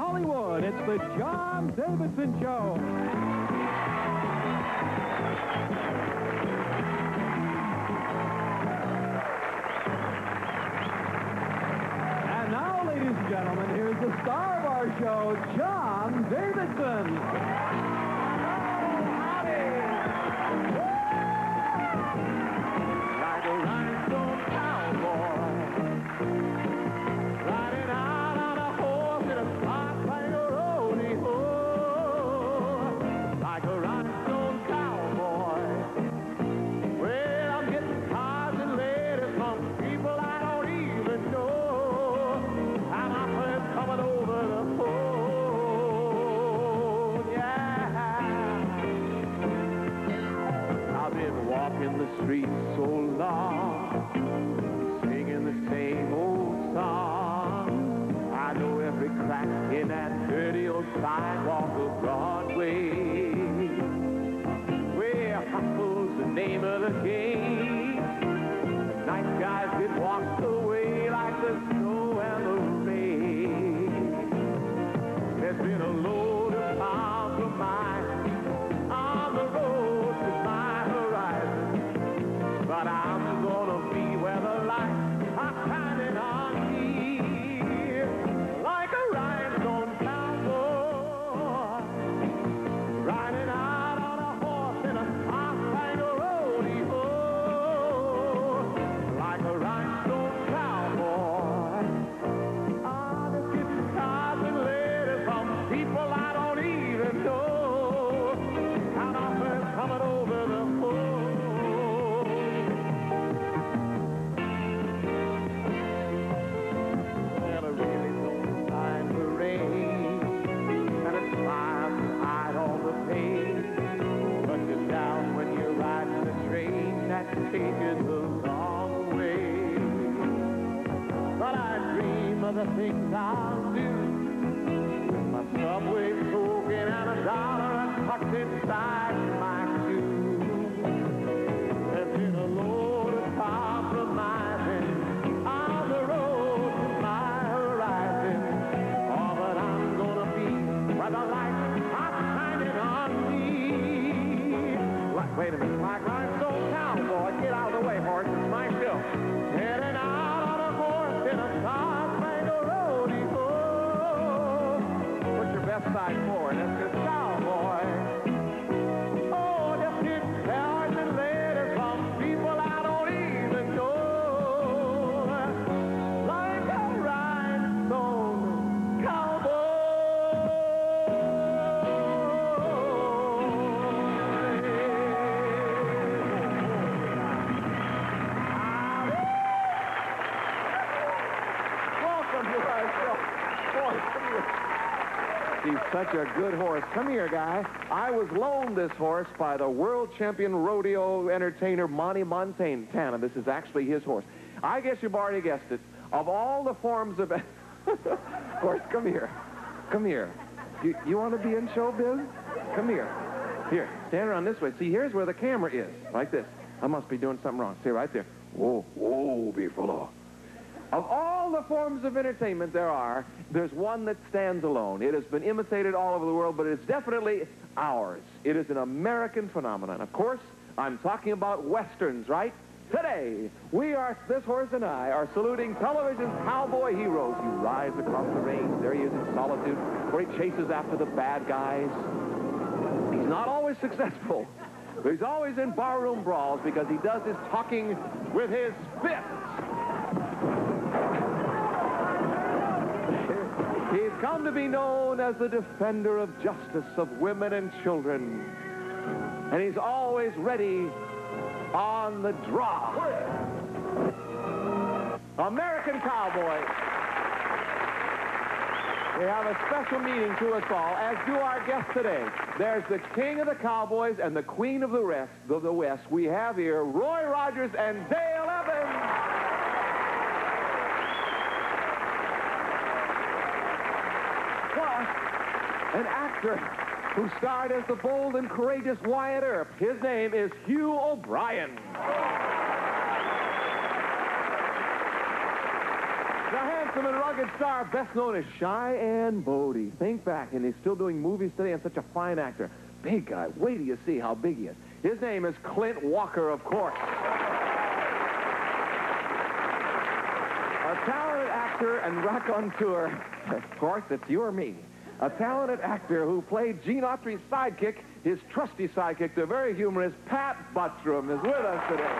Hollywood, it's the John Davidson Show. And now, ladies and gentlemen, here's the star of our show, John Davidson. Like a rhinestone cowboy, riding out on a horse in a slot-finger rodeo. Like a rhinestone cowboy, well, I'm getting cards and letters from people I don't even know. And I'm coming over the phone, yeah. I've been walking the streets so long, singing the same old song. I know every crack in that dirty old sidewalk of Broadway. Well, hustle's the name of the game. Nice guys get washed away like the snow and the rain. There's been a load of compromise on the road to my horizon, but I'm gonna be where the lights are shining on me. Like a rhinestone cowboy, riding out on a horse in a slot-finger rodeo. Like a rhinestone cowboy, I'm just getting cards and letters from people I don't even know. And I'm coming over the phone. Well, I really don't mind the rain, and it's fine to hide all the pain. But you're down when you're riding the train that takes you the long way. But I dream of the things I'll do, my subway token and $1 tucked inside my shoe. There's been a load of compromising on the road to my horizon. Oh, but I'm gonna be where the lights are shining on me. Wait a minute, like rhinestone cowboy, get out of the way, horse, it's my show. Heading out on a horse in a slot-finger rodeo. Put your best side forward, that's just cowboy. Oh, just getting cards and letters from people I don't even know. Like a rhinestone cowboy. Welcome to our show. Boy, come here. He's such a good horse. Come here, guy. I was loaned this horse by the world champion rodeo entertainer Monty Montana. This is actually his horse. I guess you've already guessed it. Of all the forms of... Horse, come here. Come here. You want to be in showbiz? Come here. Here, stand around this way. See, here's where the camera is. Like this. I must be doing something wrong. See, right there. Whoa, whoa, Beefalo. Of all the forms of entertainment there's one that stands alone. It has been imitated all over the world, but it's definitely ours. It is an American phenomenon. Of course, I'm talking about Westerns, right? Today, this horse and I are saluting television's cowboy heroes. He rides across the range. There he is in solitude, where he chases after the bad guys. He's not always successful, but he's always in barroom brawls because he does his talking with his fists. He's come to be known as the defender of justice of women and children. And he's always ready on the draw. American Cowboy. We have a special meaning to us all, as do our guests today. There's the king of the cowboys and the queen of the West. We have here Roy Rogers and Dale Evans. An actor who starred as the bold and courageous Wyatt Earp. His name is Hugh O'Brien. The handsome and rugged star, best known as Cheyenne Bodie. Think back, and he's still doing movies today and such a fine actor. Big guy. Wait till you see how big he is. His name is Clint Walker, of course. A talented actor and raconteur. Of course, it's you or me. A talented actor who played Gene Autry's sidekick, his trusty sidekick, the very humorous Pat Buttram, is with us today.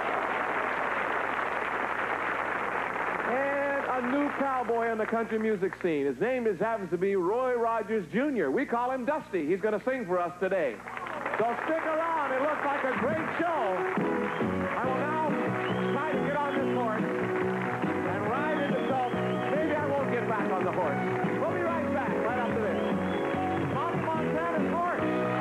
And a new cowboy in the country music scene. His name happens to be Roy Rogers, Jr. We call him Dusty. He's going to sing for us today. So stick around. It looks like a great show. I will now try to get on this horse and ride into Salt. Maybe I won't get back on the horse. We'll be right back, right after this. Montana's horse.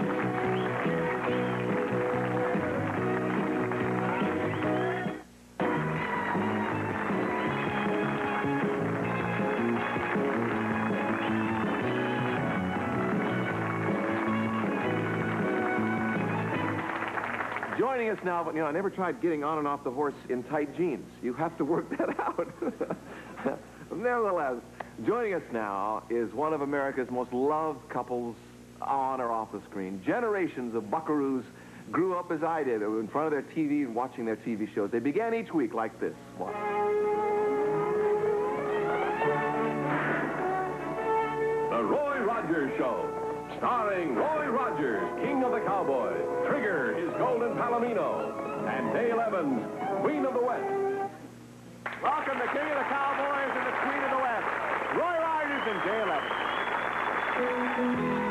Joining us now, but I never tried getting on and off the horse in tight jeans. You have to work that out. Nevertheless, joining us now is one of America's most loved couples on or off the screen. Generations of buckaroos grew up as I did, in front of their TV and watching their TV shows. They began each week like this. Watch. The Roy Rogers Show. Starring Roy Rogers, King of the Cowboys, Trigger, his golden palomino, and Dale Evans, Queen of the West. Welcome to King of the Cowboys and the Queen of the West, Roy Rogers and Dale Evans.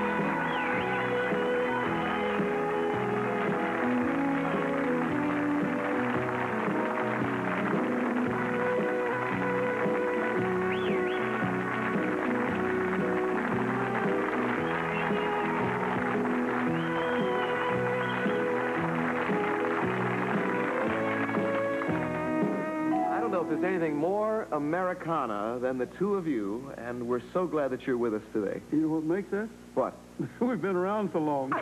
There's anything more Americana than the two of you, and we're so glad that you're with us today. You know what makes that? What? We've been around so long.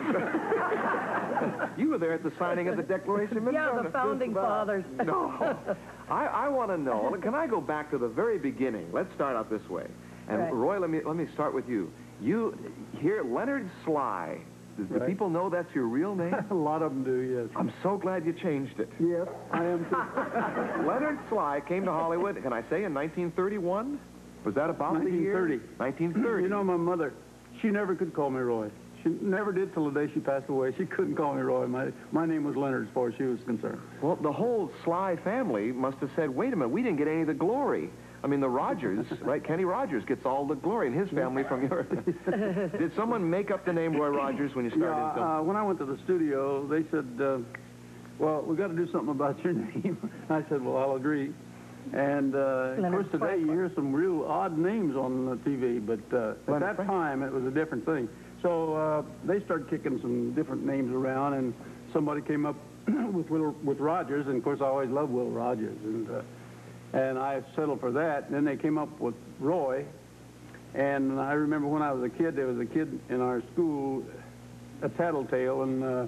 You were there at the signing of the Declaration of Independence. Yeah, the founding fathers. No. I want to know, can I go back to the very beginning? Let's start out this way. And Right. Roy, let me start with you. You, here, Leonard Sly. Do Right. people know that's your real name? A lot of them do, yes. I'm so glad you changed it. Yes, I am too. Leonard Sly came to Hollywood, can I say, in 1931? Was that about the year? 1930. You know, my mother, she never could call me Roy. She never did till the day she passed away. She couldn't call me Roy. My name was Leonard as far as she was concerned. Well, the whole Sly family must have said, wait a minute, we didn't get any of the glory. I mean, the Rogers, right? Kenny Rogers gets all the glory, and his family from your... Did someone make up the name Roy Rogers when you started? Yeah, when I went to the studio, they said, well, we've got to do something about your name. I said, well, I'll agree. And, of course, today you hear some real odd names on the TV, but at that time, it was a different thing. So they started kicking some different names around, and somebody came up with Rogers, and, of course, I always loved Will Rogers. And I settled for that. And then they came up with Roy. And I remember when I was a kid, there was a kid in our school, a tattletale, and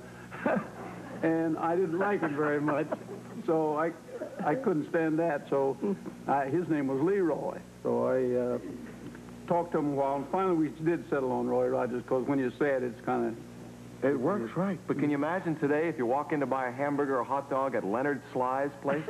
and I didn't like him very much. So I couldn't stand that. So his name was Leroy. So I talked to him a while, and finally we did settle on Roy Rogers, because when you say it, it's kind of... It works, right. But can you imagine today if you walk in to buy a hamburger or a hot dog at Leonard Sly's place?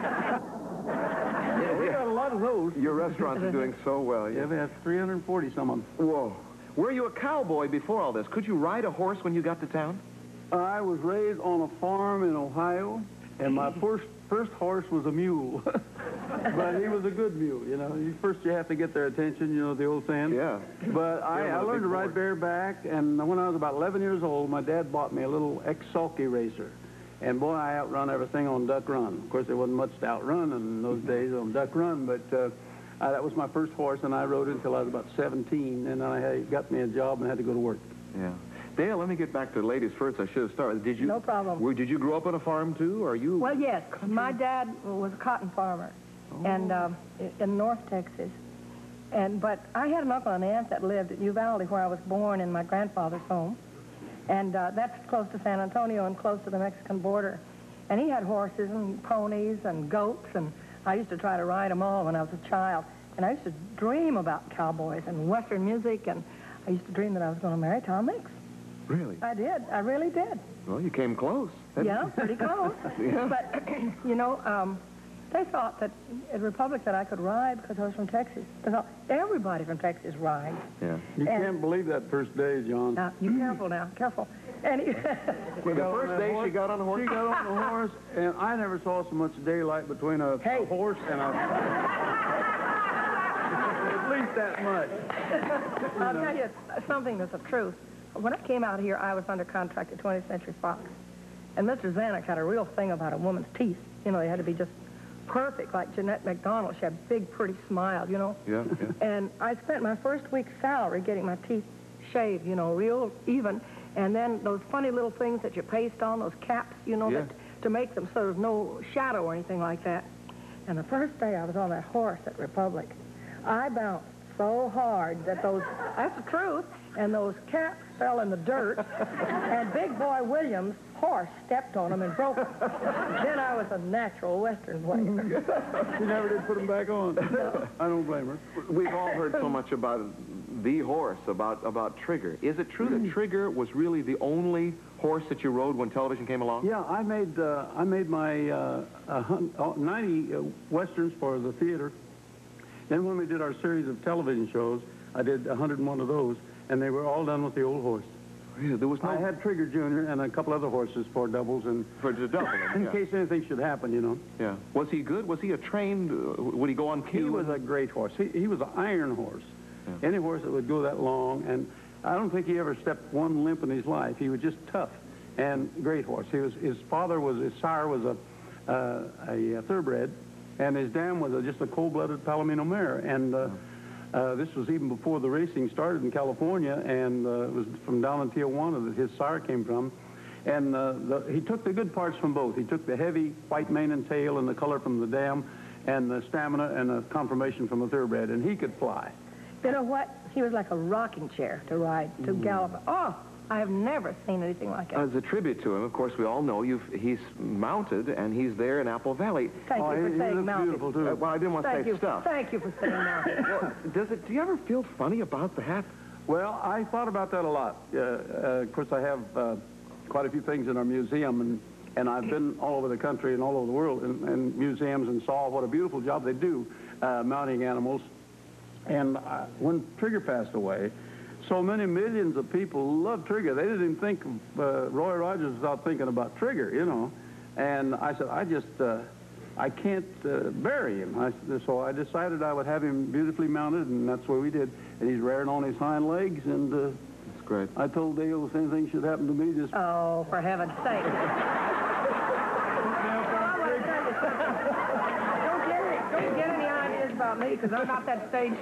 Yeah, we got a lot of those. Your restaurants are doing so well. Yeah, we have 340 some of them. Whoa. Were you a cowboy before all this? Could you ride a horse when you got to town? I was raised on a farm in Ohio, and my first horse was a mule. But he was a good mule, you know. First you have to get their attention, you know, the old saying. Yeah. But I learned to ride bareback, and when I was about 11 years old, my dad bought me a little ex-sulky racer. And, boy, I outrun everything on Duck Run. Of course, there wasn't much to outrun in those days on Duck Run, but that was my first horse, and I rode it until I was about 17, and then I got me a job and had to go to work. Yeah. Dale, let me get back to the ladies first. I should have started. Did you? No problem. Did you grow up on a farm, too, or are you? Well, yes. My dad was a cotton farmer and in North Texas. But I had an uncle and aunt that lived at Uvalde, where I was born, in my grandfather's home. And that's close to San Antonio and close to the Mexican border. And he had horses and ponies and goats, and I used to try to ride them all when I was a child. And I used to dream about cowboys and Western music, and I used to dream that I was going to marry Tom Mix. Really? I did. I really did. Well, you came close. Yeah, pretty close. Yeah. But, you know, they thought that in Republic that I could ride because I was from Texas. They thought everybody from Texas rides. Yeah. You can't believe that first day, John. Now, you careful now, careful. And The first day she got on the horse? She got on the horse, and I never saw so much daylight between a horse and a... At least that much. I'll tell you something that's the truth. When I came out here, I was under contract at 20th Century Fox. And Mr. Zanuck had a real thing about a woman's teeth. You know, they had to be just perfect, like Jeanette MacDonald. She had a big, pretty smile, you know. Yeah, yeah. And I spent my first week's salary getting my teeth shaved, you know, real even. And then those funny little things that you paste on, those caps, you know, that, to make them so there's no shadow or anything like that. And the first day I was on that horse at Republic, I bounced so hard that that's the truth, and those caps fell in the dirt, and Big Boy Williams' horse stepped on them and broke them. Then I was a natural Western player. She never did put them back on. No. I don't blame her. We've all heard so much about the horse, about Trigger. Is it true that Trigger was really the only horse that you rode when television came along? Yeah, I made my 90 Westerns for the theater. Then when we did our series of television shows, I did 101 of those, and they were all done with the old horse. Really? There was no... I had Trigger Jr. and a couple other horses for doubles and... For the double, in case anything should happen, you know. Yeah. Was he good? Was he a trained... would he go on cue? He was a great horse. He was an iron horse. Yeah. Any horse that would go that long, and I don't think he ever stepped one limp in his life. He was just tough and great horse. His sire was a thoroughbred, and his dam was just a cold-blooded Palomino mare. And this was even before the racing started in California, and it was from down in Tijuana that his sire came from. And he took the good parts from both. He took the heavy white mane and tail and the color from the dam, and the stamina and the conformation from the thoroughbred, and he could fly. You know what? He was like a rocking chair to ride, to gallop. Oh, I have never seen anything like it. As a tribute to him, of course, we all know he's mounted, and he's there in Apple Valley. Thank you for saying mounted. Beautiful, too. Well, I didn't want to say stuff. Thank you for saying mounted. Well, do you ever feel funny about that? Well, I thought about that a lot. Of course, I have quite a few things in our museum, and I've been all over the country and all over the world in museums and saw what a beautiful job they do mounting animals. And when Trigger passed away, so many millions of people loved Trigger. They didn't even think of Roy Rogers without thinking about Trigger, you know. And I said, I can't bury him. So I decided I would have him beautifully mounted, and that's what we did. And he's rearing on his hind legs, and that's great. I told Dale if anything should happen to me, just... Oh, for heaven's sake. Don't get any ideas about me, because I'm not that stage.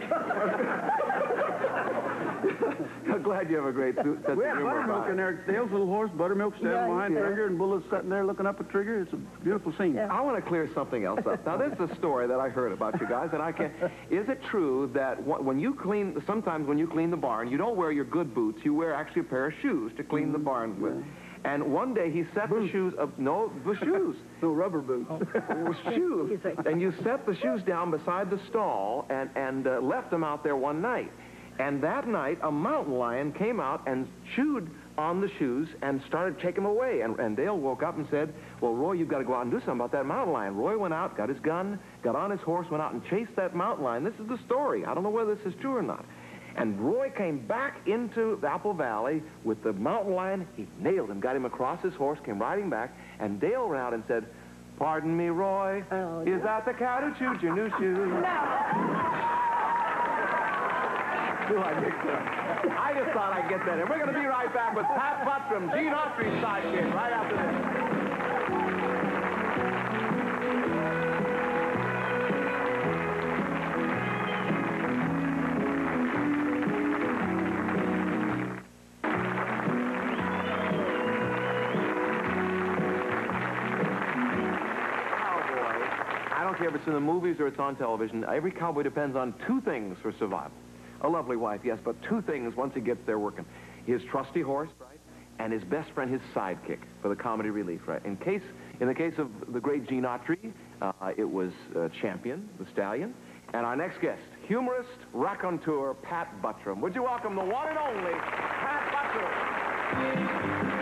I'm glad you have a great sense of humor. We have Buttermilk in there. Dale's little horse, Buttermilk, standing behind Trigger, and Bullet's sitting there looking up at Trigger. It's a beautiful scene. Yeah. I want to clear something else up. Now, this is a story that I heard about you guys, and I can't... Is it true that when you clean... Sometimes when you clean the barn, you don't wear your good boots. You wear actually a pair of shoes to clean the barn with. And one day he set the shoes up... No, the shoes. No, rubber boots. Shoes. And you set the shoes down beside the stall and left them out there one night. And that night, a mountain lion came out and chewed on the shoes and started taking them away. And Dale woke up and said, well, Roy, you've got to go out and do something about that mountain lion. Roy went out, got his gun, got on his horse, went out and chased that mountain lion. This is the story. I don't know whether this is true or not. And Roy came back into the Apple Valley with the mountain lion. He nailed him, got him across his horse, came riding back, and Dale ran out and said, pardon me, Roy, is that the cat who chewed your new shoes? No. I just thought I'd get that in. We're going to be right back with Pat Buttram, Gene Autry's sidekick, right after this. I don't care if it's in the movies or it's on television. Every cowboy depends on two things for survival. A lovely wife, yes, but two things once he gets there working. His trusty horse, right, and his best friend, his sidekick, for the comedy relief, right? In the case of the great Gene Autry, it was Champion, the stallion. And our next guest, humorist, raconteur, Pat Buttram. Would you welcome the one and only Pat Buttram?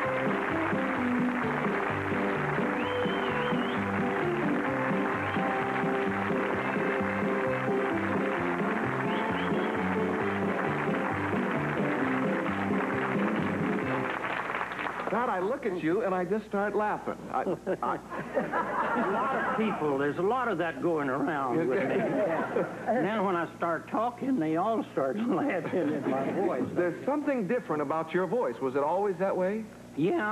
God, I look at you and I just start laughing. A lot of people, there's a lot of that going around with me. And then when I start talking, they all start laughing at my voice. There's something different about your voice. Was it always that way? Yeah,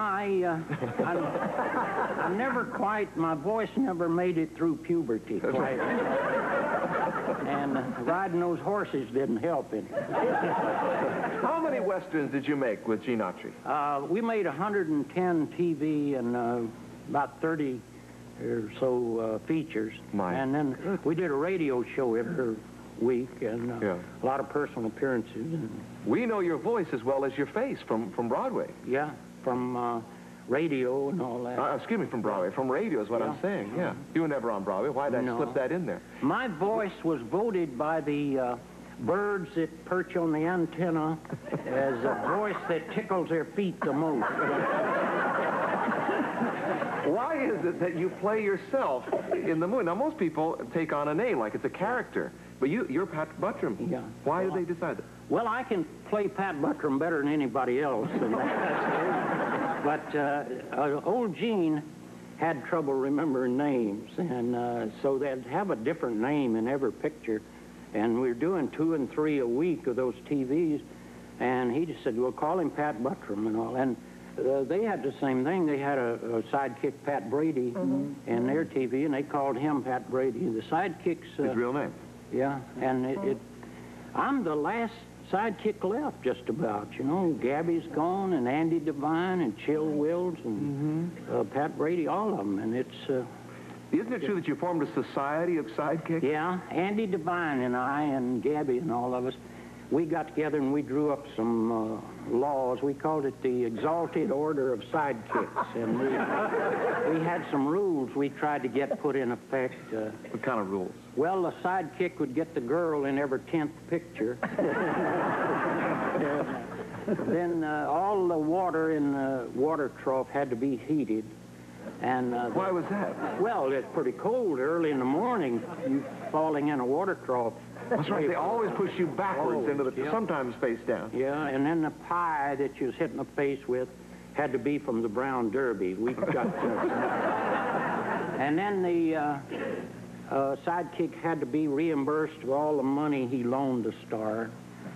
I never quite, my voice never made it through puberty quite. And riding those horses didn't help it. How many Westerns did you make with Gene Autry? We made 110 TV and about 30 or so features. And then we did a radio show every week and a lot of personal appearances. And we know your voice as well as your face from Broadway. Yeah, from radio and all that. Excuse me, from Broadway. From radio is what I'm saying, yeah. You were never on Broadway. Why'd I slip that in there? My voice was voted by the birds that perch on the antenna as a voice that tickles their feet the most. Why is it that you play yourself in the movie? Now, most people take on a name like it's a character, but you're Pat Buttram. Yeah. Why did they decide that? Well, I can play Pat Buttram better than anybody else. But old Gene had trouble remembering names, and so they'd have a different name in every picture. And we were doing 2 and 3 a week of those TVs, and he just said, well, call him Pat Buttram and all. And they had the same thing. They had a sidekick, Pat Brady, in their TV, and they called him Pat Brady. The sidekicks... His real name? Yeah, and I'm the last sidekick left, just about, you know. Gabby's gone, and Andy Devine, and Chill Wills, and Pat Brady, all of them, and it's... Isn't it true that you formed a society of sidekicks? Yeah, Andy Devine and I and Gabby and all of us, we got together and we drew up some laws. We called it the Exalted Order of Sidekicks, and we had some rules we tried to get put in effect. What kind of rules? Well, the sidekick would get the girl in every 10th picture. Then all the water in the water trough had to be heated. And why was that? Well, it's pretty cold early in the morning, you falling in a water trough. That's right. They always push you backwards into the, sometimes face down. Yeah, and then the pie that you was hitting the face with had to be from the Brown Derby. We got and then the sidekick had to be reimbursed for all the money he loaned the star.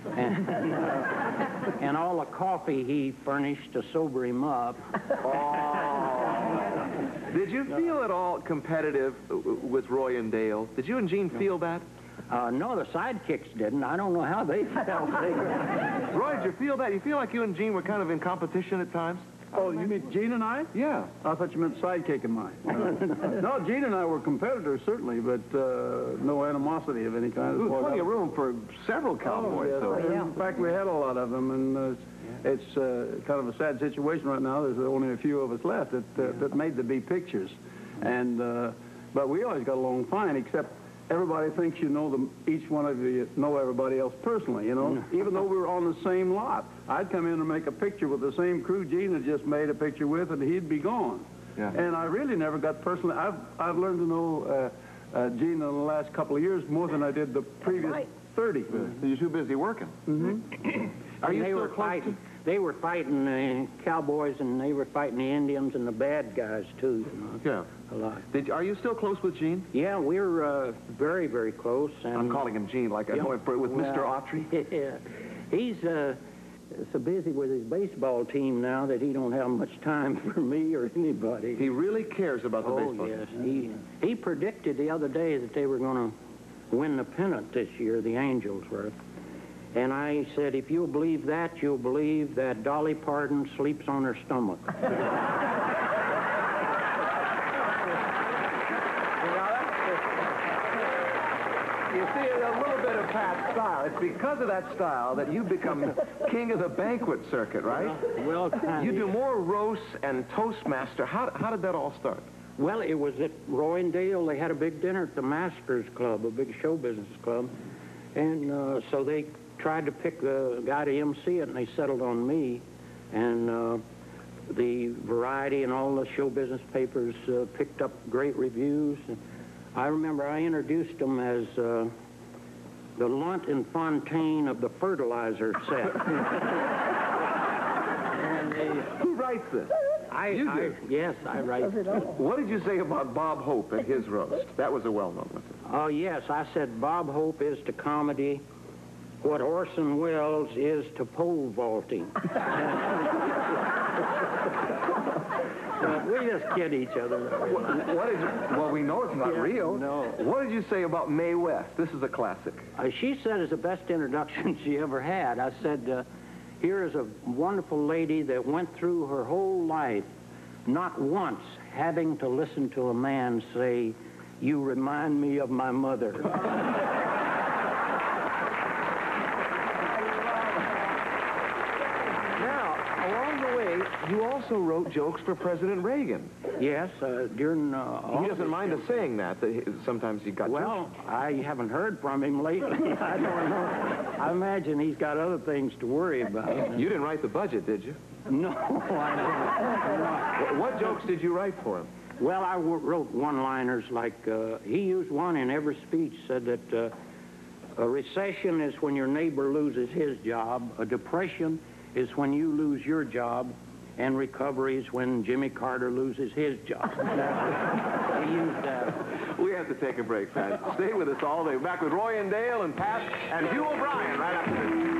And all the coffee he furnished to sober him up. Did you feel at all competitive with Roy and Dale? Did you and Gene feel that? No, the sidekicks didn't. I don't know how they felt. Roy, did you feel that? You feel like you and Gene were kind of in competition at times? Oh, you mean Gene and I? Yeah. I thought you meant sidekick and mine. No, Gene and I were competitors, certainly, but no animosity of any kind. There was plenty of room for several cowboys. Oh, yes. In fact, we had a lot of them, and it's kind of a sad situation right now. There's only a few of us left that made the B pictures. And, but we always got along fine, except everybody thinks you know them, each one of you know everybody else personally, you know, even though we were on the same lot. I'd come in and make a picture with the same crew Gene had just made a picture with, and he'd be gone. Yeah. And I really never got personally. I've learned to know Gene in the last couple of years more than I did the previous 30. So you're too busy working. Are you still fighting? They were fighting the cowboys, and they were fighting the Indians and the bad guys, too. You know, a lot. Are you still close with Gene? Yeah, we're very, very close. And I'm calling him Gene, like I know him with Mr. Autry. Yeah. He's so busy with his baseball team now that he don't have much time for me or anybody. He really cares about the baseball team. Yes. He predicted the other day that they were going to win the pennant this year, the Angels were. And I said, if you'll believe that, you'll believe that Dolly Parton sleeps on her stomach. You see, a little bit of Pat's style. It's because of that style that you become king of the banquet circuit, right? Well, you do more roasts and Toastmaster. How did that all start? Well, it was at Roy and Dale. They had a big dinner at the Masters Club, a big show business club. And so they tried to pick a guy to MC it, and they settled on me. And the Variety and all the show business papers picked up great reviews. And I remember I introduced them as the Lunt and Fontaine of the fertilizer set. And Who writes this? You do? Yes, I write. What did you say about Bob Hope and his roast? That was a well-known one. Oh, yes, I said Bob Hope is to comedy what Orson Welles is to pole vaulting. We just kid each other. What did you, well, we know it's not real. No. What did you say about Mae West? This is a classic. She said it's the best introduction she ever had. I said, here is a wonderful lady that went through her whole life not once having to listen to a man say, "You remind me of my mother." Now, along the way, you also wrote jokes for President Reagan. Yes, during... He doesn't mind us saying that sometimes he got Well, I haven't heard from him lately. I don't know. I imagine he's got other things to worry about. You didn't write the budget, did you? No, I didn't. What jokes did you write for him? Well, I wrote one-liners like, he used one in every speech, said that a recession is when your neighbor loses his job, a depression is when you lose your job, and recovery is when Jimmy Carter loses his job. He used that. We have to take a break, Pat. Stay with us all day. Back with Roy and Dale and Pat and Hugh O'Brien right after this.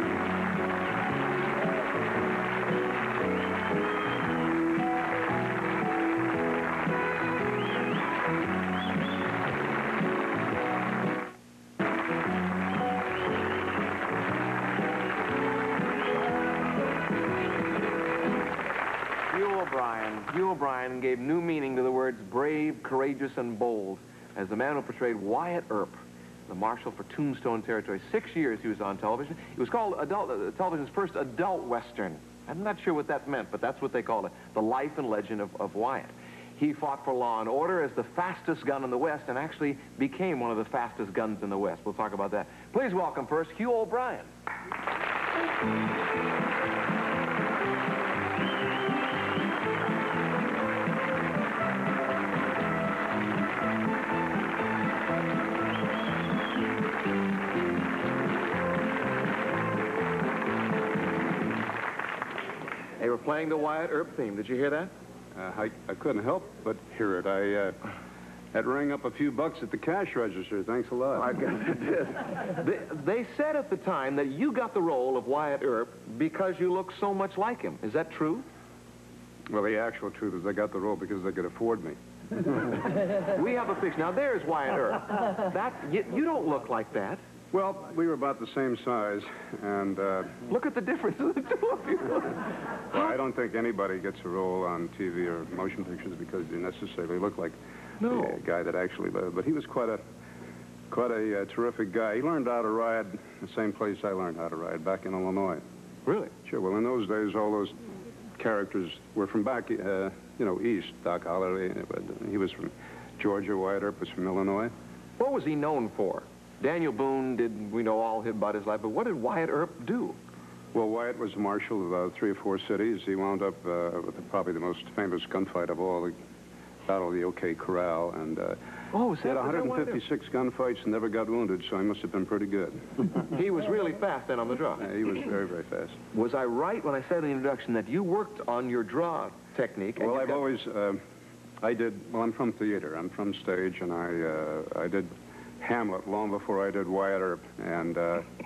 Hugh O'Brien gave new meaning to the words brave, courageous, and bold as the man who portrayed Wyatt Earp, the marshal for Tombstone Territory. 6 years he was on television. It was called television's first adult Western. I'm not sure what that meant, but that's what they called it, the life and legend of Wyatt. He fought for law and order as the fastest gun in the West and actually became one of the fastest guns in the West. We'll talk about that. Please welcome first Hugh O'Brien. They were playing the Wyatt Earp theme. Did you hear that? I couldn't help but hear it. I had to ring up a few bucks at the cash register. Thanks a lot. I guess it did. They said at the time that you got the role of Wyatt Earp because you look so much like him. Is that true? Well, the actual truth is I got the role because they could afford me. We have a picture. Now, there's Wyatt Earp. You don't look like that. Well, we were about the same size, and... Look at the difference in the two of you. Well, I don't think anybody gets a role on TV or motion pictures because you necessarily look like the guy that actually lived. But he was quite a terrific guy. He learned how to ride the same place I learned how to ride, back in Illinois. Really? Sure. Well, in those days, all those characters were from back, east. Doc Holliday, he was from Georgia. Wyatt Earp was from Illinois. What was he known for? Daniel Boone we know all about his life, but what did Wyatt Earp do? Well, Wyatt was marshal of 3 or 4 cities. He wound up with probably the most famous gunfight of all, the Battle of the OK Corral, and he had 156 gunfights and never got wounded, so he must have been pretty good. He was really fast then on the draw. He was very, very fast. Was I right when I said in the introduction that you worked on your draw technique? Well, I've always, I'm from theater. I'm from stage, and I did Hamlet long before I did Wyatt Earp, and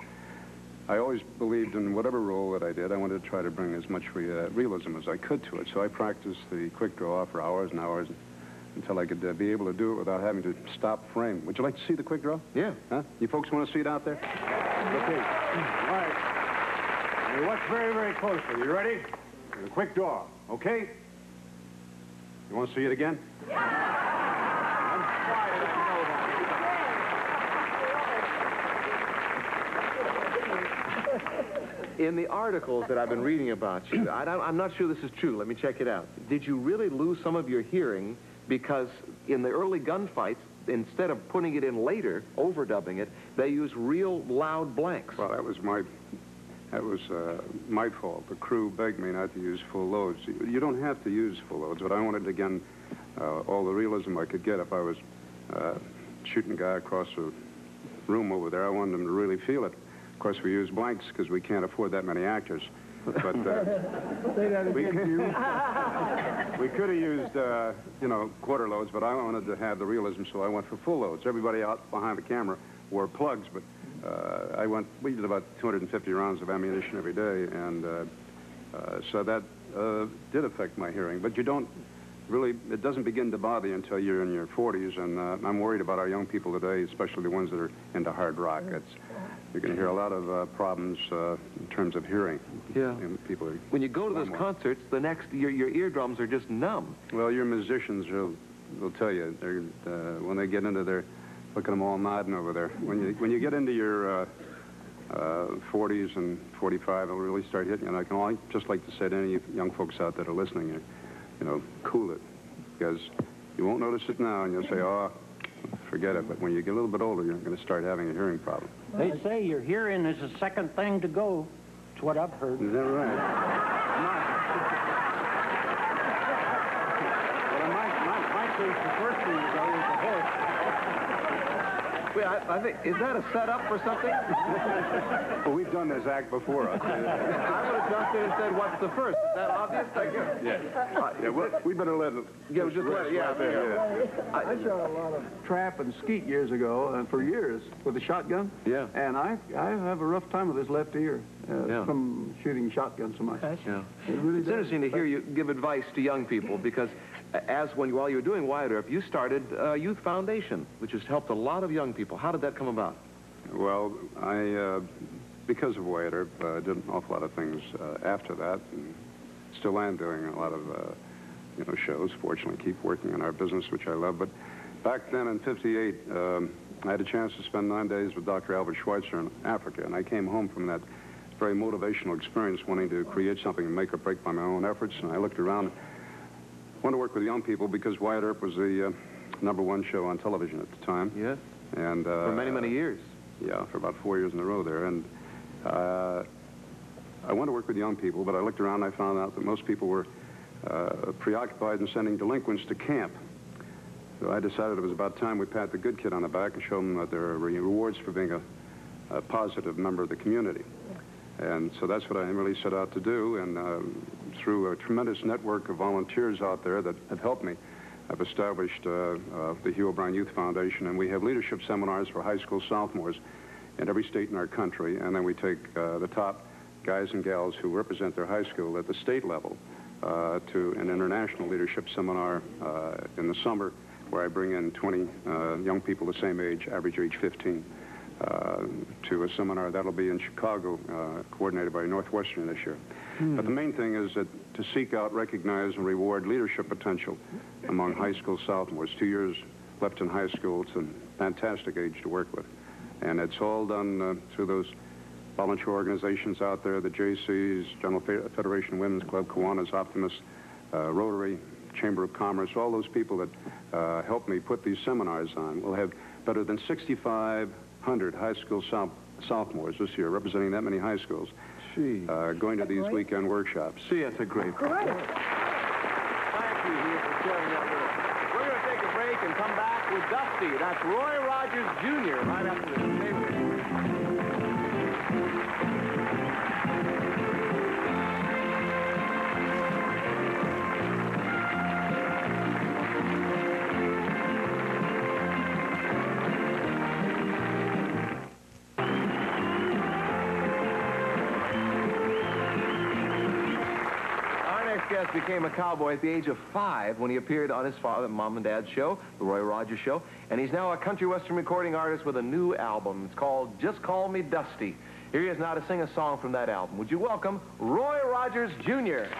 I always believed in whatever role that I did, I wanted to try to bring as much realism as I could to it. So I practiced the quick draw for hours and hours until I could be able to do it without having to stop frame. Would you like to see the quick draw? Yeah. Huh? You folks want to see it out there? Okay. All right. Now watch very, very closely. You ready? The quick draw. Okay? You want to see it again? In the articles that I've been reading about you, I'm not sure this is true. Let me check it out. Did you really lose some of your hearing because in the early gunfights, instead of putting it in later, overdubbing it, They use real loud blanks. Well, that was my fault. The crew begged me not to use full loads. You don't have to use full loads, but I wanted, again, all the realism I could get. If I was shooting a guy across the room over there, I wanted him to really feel it. Of course, we use blanks because we can't afford that many actors. But we could have used, quarter loads, but I wanted to have the realism, so I went for full loads. Everybody out behind the camera wore plugs, but we did about 250 rounds of ammunition every day, and so that did affect my hearing. But you don't really, it doesn't begin to bother you until you're in your 40s, and I'm worried about our young people today, especially the ones that are into hard rock. You're going to hear a lot of problems in terms of hearing. Yeah. People when you go to those concerts, your eardrums are just numb. Well, your musicians will tell you. When they get into their, look at them all nodding over there. When you get into your 40s and 45, it'll really start hitting you. And I'd just like to say to any young folks out there that are listening, cool it, because you won't notice it now, and you'll say, oh, forget it. But when you get a little bit older, you're going to start having a hearing problem. They say your hearing is the second thing to go. That's what I've heard. Is that right? Well, in my case, the first thing to go is the horse. Wait, I think, is that a setup for something? Well, we've done this act before. I would have jumped in and said, what's the first? Is that obvious? Yeah, well, we better let it. Yeah, just let it, yeah. I shot a lot of trap and skeet years ago, and for years, with a shotgun. Yeah. And I have a rough time with this left ear from shooting shotguns so much. Yeah. It's interesting to hear you give advice to young people, because while you were doing Wyatt Earp, you started a youth foundation, which has helped a lot of young people. How did that come about? Well, because of Wyatt Earp, I did an awful lot of things after that, and still am doing a lot of, shows. Fortunately, keep working in our business, which I love. But back then in '58, I had a chance to spend 9 days with Dr. Albert Schweitzer in Africa, and I came home from that very motivational experience, wanting to create something and make or break by my own efforts. And I looked around, wanted to work with young people because Wyatt Earp was the #1 show on television at the time. Yes. And for many, many years. Yeah, for about 4 years in a row there. And I wanted to work with young people, but I looked around and I found out that most people were preoccupied in sending delinquents to camp. So I decided it was about time we pat the good kid on the back and show them that there are rewards for being a positive member of the community. And so that's what I really set out to do. And through a tremendous network of volunteers out there that have helped me, I've established the Hugh O'Brien Youth Foundation, and we have leadership seminars for high school sophomores in every state in our country. And then we take the top guys and gals who represent their high school at the state level to an international leadership seminar in the summer, where I bring in 20 young people the same age, average age 15, to a seminar that'll be in Chicago, coordinated by Northwestern this year. But the main thing is that to seek out, recognize, and reward leadership potential among high school sophomores. 2 years left in high school. It's a fantastic age to work with. And it's all done through those volunteer organizations out there, the JCs, General Federation Women's Club, Kiwanis, Optimist, Rotary, Chamber of Commerce, all those people that help me put these seminars on. We'll have better than 6,500 high school sophomores this year, representing that many high schools, going to these weekend workshops. See, that's a great point. Thank you, Hugh, for sharing that with us. We're going to take a break and come back with Dusty. That's Roy Rogers Jr. right after this. Guest became a cowboy at the age of 5 when he appeared on his father, Mom and Dad's show, The Roy Rogers Show, and he's now a country western recording artist with a new album. It's called Just Call Me Dusty. Here he is now to sing a song from that album. Would you welcome Roy Rogers Jr.?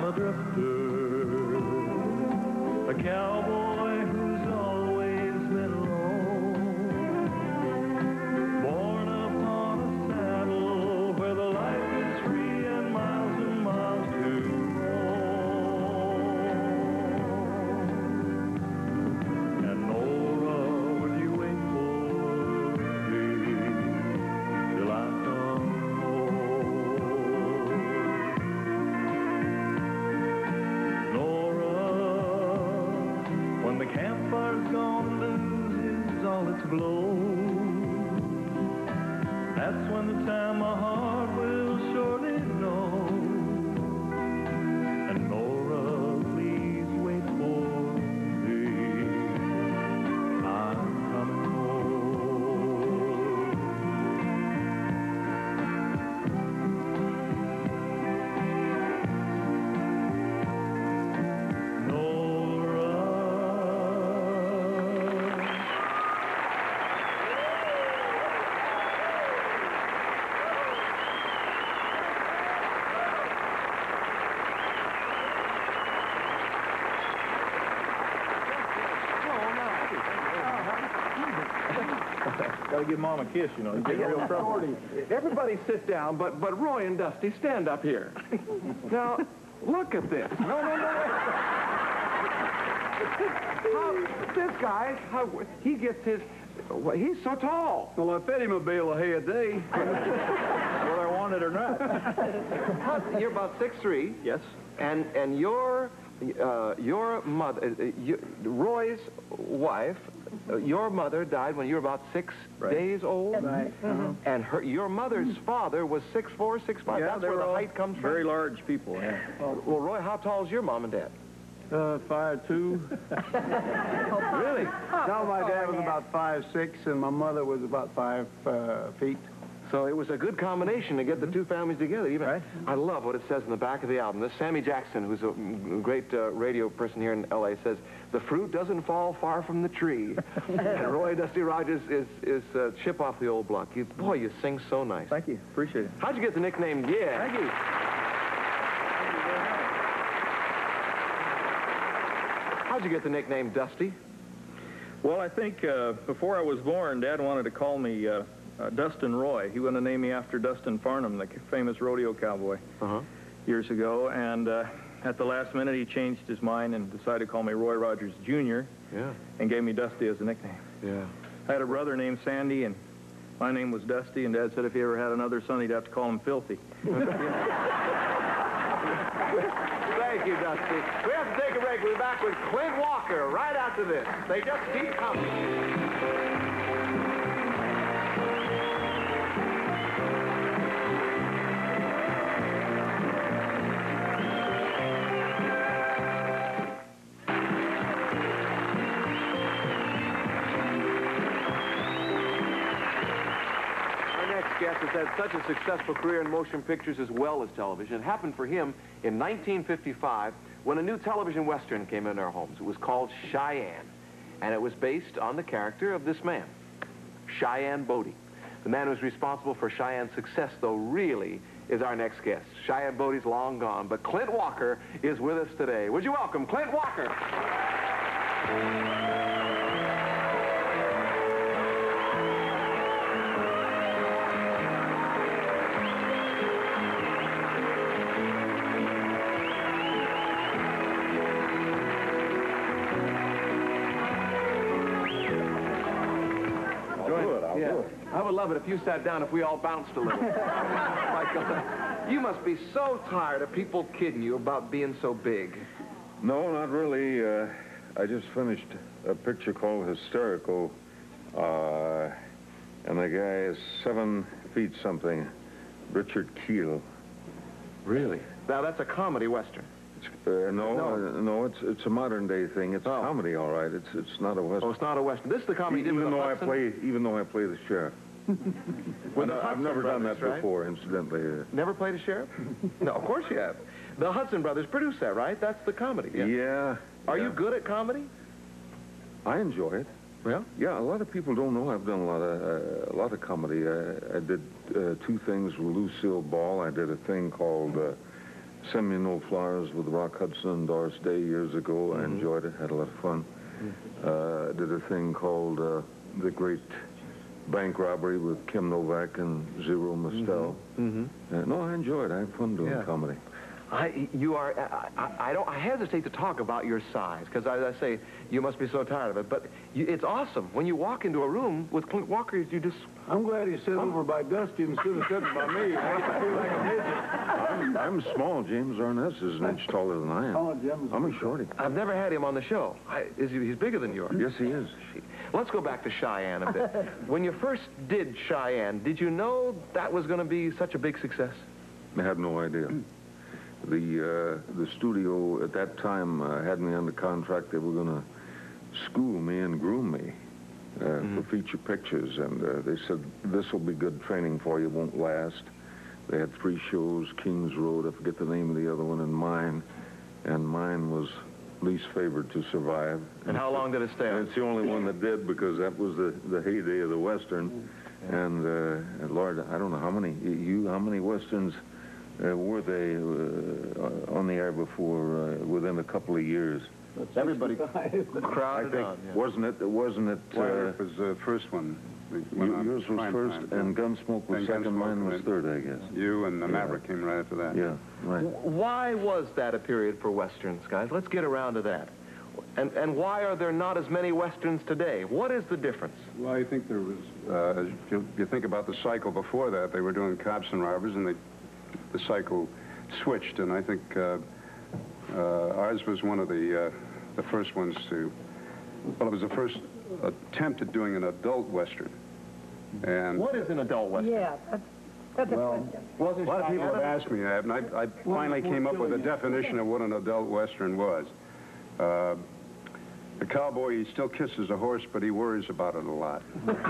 a drifter, a cowboy who's always been alone, born upon a saddle where the life is free and miles to roam. And Nora, will you wait for me till I come home? Nora, when the campfire's gone to lose all its glow, that's when the time my heart will surely know. And Nora, please wait for me. I'm coming home. Nora. Got to give Mom a kiss, you know. You get in real trouble. Everybody sit down, but Roy and Dusty, stand up here. Now, look at this. No. This guy, he gets his, he's so tall. Well, I fed him a bale of hay a day. Whether I want it or not. You're about 6'3". Yes. And your mother, Roy's wife, your mother died when you were about 6 days old. Right. And your mother's father was 6'4", 6'5". Yeah, That's where the height comes from. Very large people, yeah. Well, Roy, how tall is your mom and dad? 5'2". Really? No, my dad was about 5'6", and my mother was about 5 feet. So it was a good combination to get the two families together. Even Right. I love what it says in the back of the album. This Sammy Jackson, who's a great radio person here in L.A., says, "The fruit doesn't fall far from the tree." And Roy Dusty Rogers is chip off the old block. Boy, you sing so nice. Thank you. Appreciate it. How'd you get the nickname? Yeah. Thank you. How'd you get the nickname Dusty? Well, I think before I was born, Dad wanted to call me Dustin Roy. He wanted to name me after Dustin Farnham, the famous rodeo cowboy, years ago. And at the last minute, he changed his mind and decided to call me Roy Rogers Jr. Yeah. And gave me Dusty as a nickname. Yeah. I had a brother named Sandy, and my name was Dusty, and Dad said if he ever had another son, he'd have to call him Filthy. Thank you, Dusty. We have to take a break. We'll be back with Clint Walker right after this. They just keep coming. Guest has had such a successful career in motion pictures as well as television. It happened for him in 1955 when a new television Western came into our homes. It was called Cheyenne, and it was based on the character of this man, Cheyenne Bodie. The man who's responsible for Cheyenne's success, though, really is our next guest. Cheyenne Bodie's long gone, but Clint Walker is with us today. Would you welcome Clint Walker? I would love it if you sat down, if we all bounced a little. My God. You must be so tired of people kidding you about being so big. No, not really. I just finished a picture called Hysterical, and the guy is 7 feet something, Richard Keel. Really? Now, that's a comedy Western. No, it's a modern day thing. It's a comedy, all right. It's not a Western. Oh, it's not a Western. This is the comedy you did with Hudson? Even though I play the sheriff. I've never done that before, incidentally. Never played a sheriff? No, of course you have. The Hudson brothers produced that, right? That's the comedy. Yeah. Are you good at comedy? I enjoy it. Yeah? Yeah, a lot of people don't know I've done a lot of comedy. I did 2 things with Lucille Ball. I did a thing called send me no flowers with Rock Hudson and Doris Day years ago. I enjoyed it, had a lot of fun. Did a thing called The Great Bank Robbery with Kim Novak and Zero Mostel. No, I enjoyed it. I had fun doing comedy. I hesitate to talk about your size, because as I say, you must be so tired of it, but it's awesome. When you walk into a room with Clint Walker, you just... I'm glad he sat over by Dusty instead of sitting by me. I feel like a midget. I'm small. James Arness is an inch taller than I am. Oh, Jim's I'm a shorty. I've never had him on the show. He's bigger than you are. Yes, he is. Let's go back to Cheyenne a bit. When you first did Cheyenne, did you know that was going to be such a big success? I had no idea. The studio at that time had me under contract. They were going to school me and groom me for feature pictures, and they said, this will be good training for you, won't last. They had 3 shows, Kings Road, I forget the name of the other one, and mine was least favored to survive. And how long did it stay? And it's the only one that did, because that was the heyday of the Western. And Lord, I don't know how many Westerns were they on the air before, within a couple of years? Everybody crowded on. Yeah. Wasn't it? It was the first one. Yours was first, and Gunsmoke was second. Mine was third, I guess. You and the Maverick came right after that. Yeah, right. Why was that a period for Westerns, guys? Let's get around to that. And why are there not as many Westerns today? What is the difference? Well, I think there was, if you think about the cycle before that, they were doing cops and robbers, and the cycle switched, and I think ours was one of the first ones to, well, it was the first attempt at doing an adult Western. And what is an adult Western? Yeah, that's a question. A lot of people have asked me that, and I finally came up with a definition of what an adult Western was. The cowboy, he still kisses a horse, but he worries about it a lot.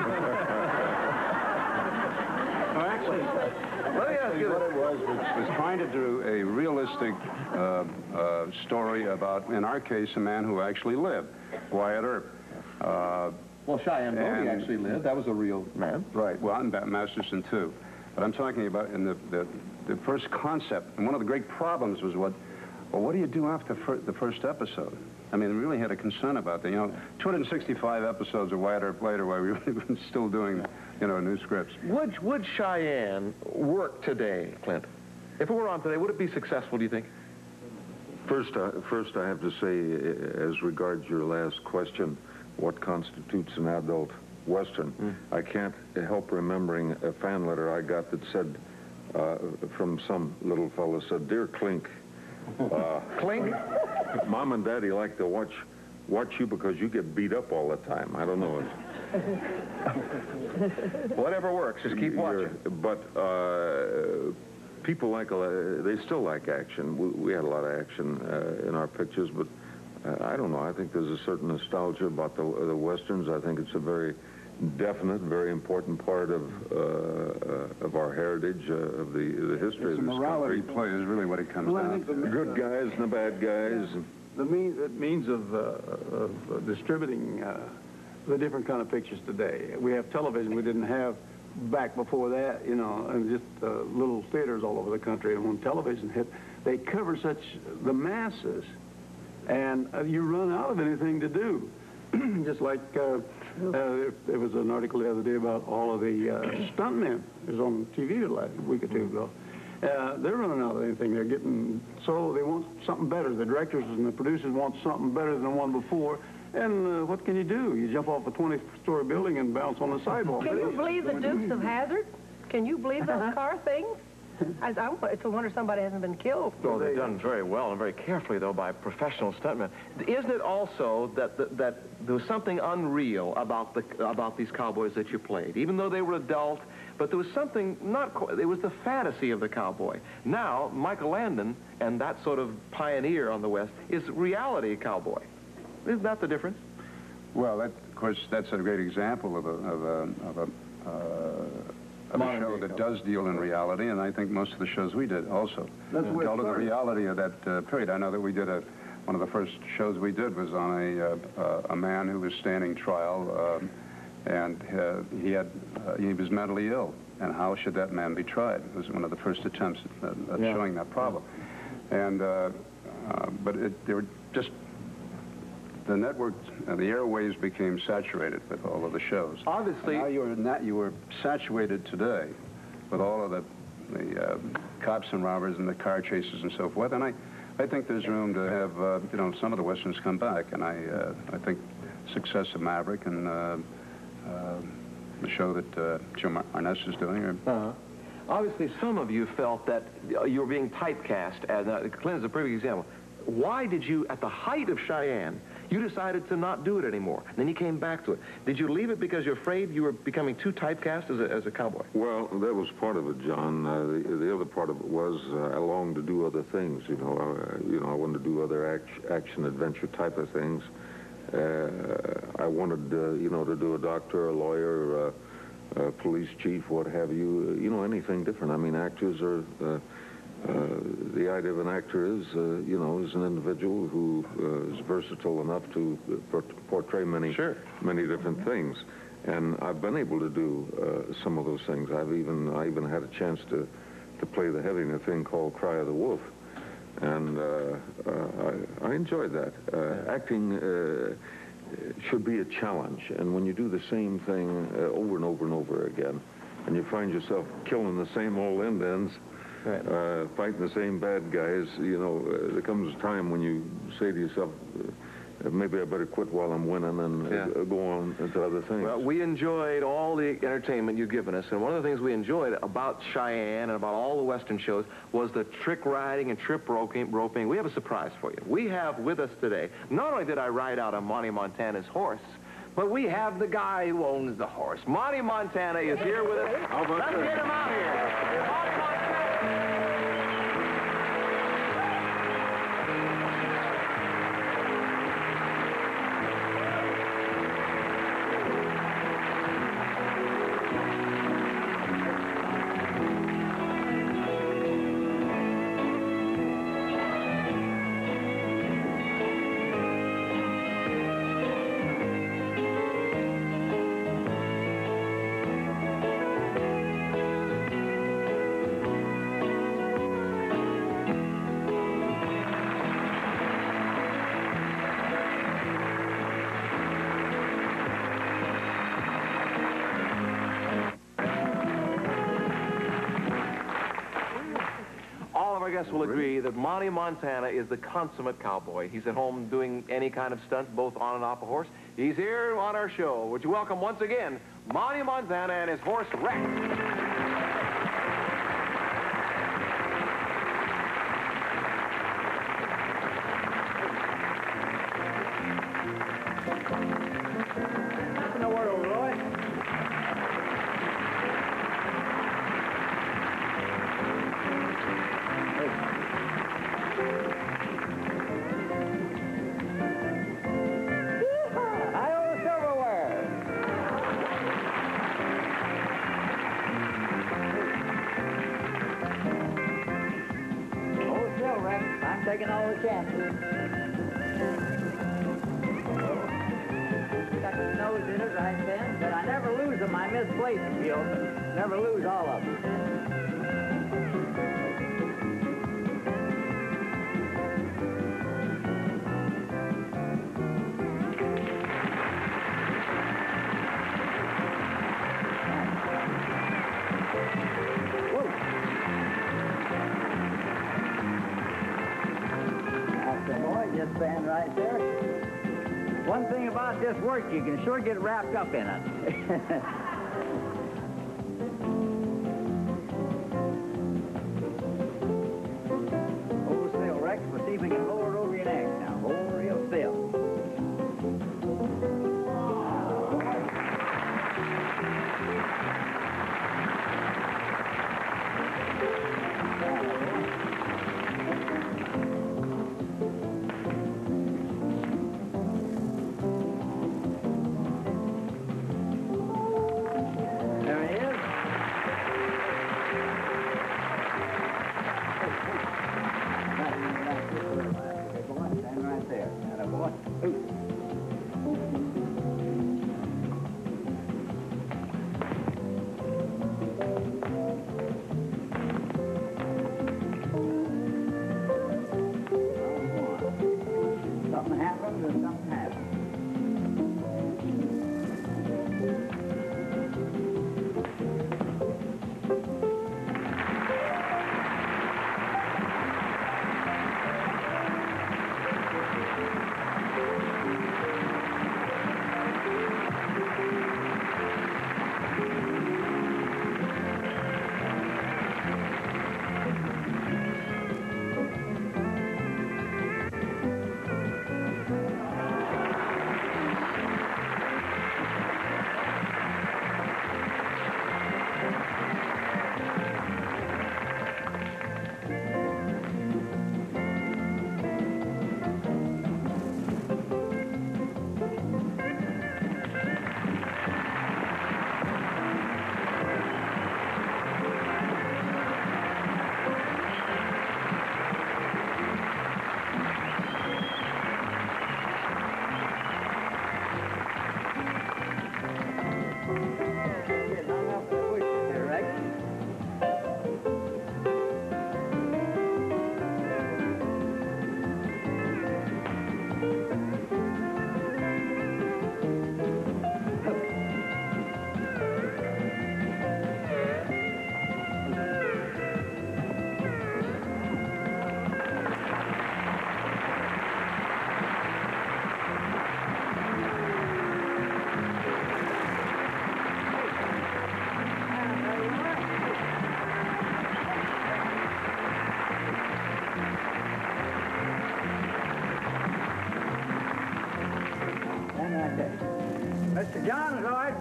Actually, let me ask you what it was trying to do a realistic story about, in our case, a man who actually lived, Wyatt Earp. Well, Cheyenne Bodie actually lived. That was a real man. Right. Well, and Masterson, too. But I'm talking about in the first concept, and one of the great problems was what do you do after the first episode? I mean, we really had a concern about that. You know, 265 episodes of Wyatt Earp later, while we were still doing, new scripts. Would Cheyenne work today, Clint? If it were on today, would it be successful, do you think? First, I have to say, as regards your last question, what constitutes an adult Western? I can't help remembering a fan letter I got that said, from some little fellow, said, "Dear Clink, Clink? Mom and Daddy like to watch you because you get beat up all the time." I don't know. Whatever works, just keep watching. But people they still like action. We had a lot of action in our pictures, but I don't know. I think there's a certain nostalgia about the Westerns. I think it's a very definite, very important part of our heritage, of the history of this country. It's a morality play is really what it comes down to. The good guys and the bad guys. The means of distributing the different kind of pictures today. We have television we didn't have back before that, and just little theaters all over the country. And when television hit, they cover the masses, and you run out of anything to do. Just like there was an article the other day about all of the stuntmen. It was on TV a week or two ago. They're running out of anything. They want something better. The directors and the producers want something better than the one before. And what can you do? You jump off a 20-story building and bounce on the sidewalk. Can you believe the Dukes of Hazzard? Can you believe those car things? It's a wonder somebody hasn't been killed. Well, they're done very well and very carefully, though, by professional stuntmen. Isn't it also that there was something unreal about these cowboys that you played? Even though they were adult, but there was something it was the fantasy of the cowboy. Now, Michael Landon and that sort of pioneer on the West is reality cowboy. Isn't that the difference? Well, of course, that's a great example of a show that does deal in reality, and I think most of the shows we did also dealt in the reality of that period. I know that we did one of the first shows we did was on a man who was standing trial, and he was mentally ill, and how should that man be tried? It was one of the first attempts at showing that problem. And, but they were just, the network, the airwaves became saturated with all of the shows. Obviously. And now you were saturated today with all of the cops and robbers and the car chases and so forth. And I think there's room to have, you know, some of the Westerns come back. And I think success of Maverick and the show that Jim Arness is doing. Obviously, some of you felt that you were being typecast. As Clint is a perfect example. Why did you, at the height of Cheyenne, you decided to not do it anymore? And then you came back to it. Did you leave it because you're afraid you were becoming too typecast as a cowboy? Well, that was part of it, John. The other part of it was I longed to do other things. You know, I wanted to do other action adventure type of things. I wanted, you know, to do a doctor, a lawyer, a police chief, what have you. You know, anything different. I mean, actors are. The idea of an actor is, you know, is an individual who is versatile enough to portray many different things. And I've been able to do some of those things. I even had a chance to play the heavy in a thing called Cry of the Wolf. And I enjoyed that. Acting should be a challenge. And when you do the same thing over and over and over again, and you find yourself killing the same old ends, fighting the same bad guys, you know, there comes a time when you say to yourself, maybe I better quit while I'm winning and go on into other things. Well, we enjoyed all the entertainment you've given us, and one of the things we enjoyed about Cheyenne and about all the Western shows was the trick riding and trip roping. We have a surprise for you. We have with us today, not only did I ride out on Monty Montana's horse, but we have the guy who owns the horse. Monty Montana is here with us. Let's get him out here. Monty Montana. I guess will agree that Monty Montana is the consummate cowboy. He's at home doing any kind of stunts, both on and off a horse. He's here on our show. Would you welcome once again Monty Montana and his horse Rex. Taking all the chances. Got the nose in it right then, but I never lose them. I misplace them, you know. Never lose all of them. Just stand right there. One thing about this work, you can sure get wrapped up in it. Hold still, Rex. We'll see if we can lower it over your neck now. Hold real still.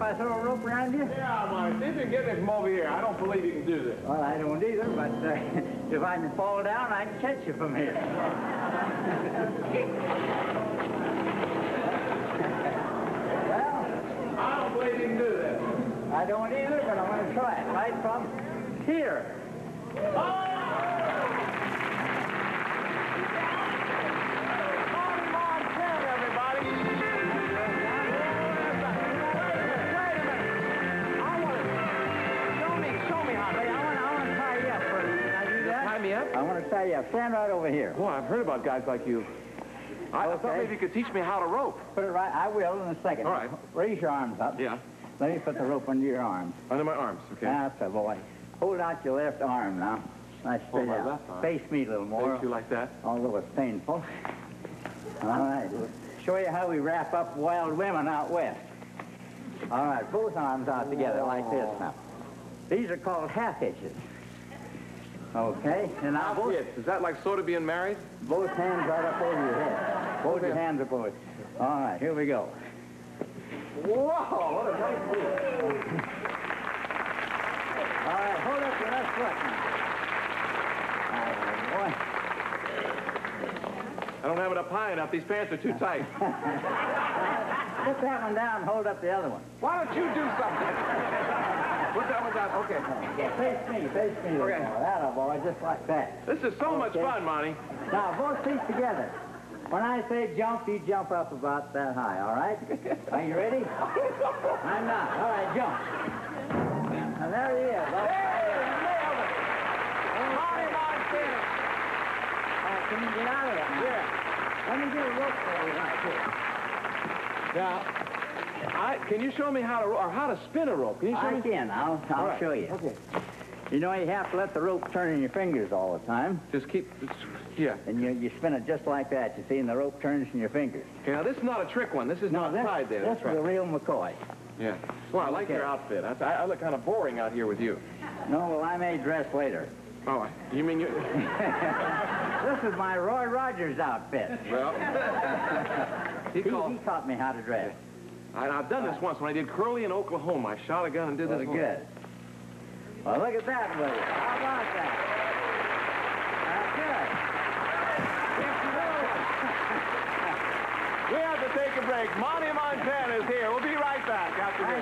I throw a rope around you? Yeah, Monty. See if you can get me from over here. I don't believe you can do this. Well, I don't either, but if I can fall down, I can catch you from here. Well, I don't believe you can do this. I don't either, but I'm going to try it right from here. I want to tie you up. Stand right over here. Boy, I've heard about guys like you. I thought maybe you could teach me how to rope. Put it right. I will in a second. All right. Raise your arms up. Yeah. Let me put the rope under your arms. Under my arms, okay. That's a boy. Hold out your left arm now. Nice straight my out. left arm. Face me a little more. Face you like that? Although it's painful. All right. We'll show you how we wrap up wild women out west. All right. Both arms out together like this now. These are called half hitches. Okay. And now both... Is that like sort of being married? Both hands right up over your head. Both your hands are forward. All right, here we go. Whoa, what a nice move. All right, hold up your left foot now. Oh, boy. I don't have it up high enough. These pants are too tight. Put that one down and hold up the other one. Why don't you do something? Put that one down. Okay. Face me. Okay. That boy, just like that. This is so much fun, Monty. Now, both feet together. When I say jump, you jump up about that high, all right? Are you ready? I'm not. All right, jump. And there he is. Monty Montana. Can you get out of it now? Yeah. Let me get a rope for you right here. Now, can you show me how to spin a rope? Can you show me? I can. I'll show you. Okay. You know, you have to let the rope turn in your fingers all the time. Just keep, yeah. And you spin it just like that, you see, and the rope turns in your fingers. Okay, now this is not a trick one. This is not tied there. This is a real McCoy. Yeah. Well, I like your outfit. I look kind of boring out here with you. No, well, I may dress later. Oh, you mean you... This is my Roy Rogers outfit. Well, he taught me how to dress. I've done this once when I did Curly in Oklahoma. I shot a gun and did this. Good. Well, look at that, will you? How about that? That's good. We have to take a break. Monty Montana is here. We'll be right back after this.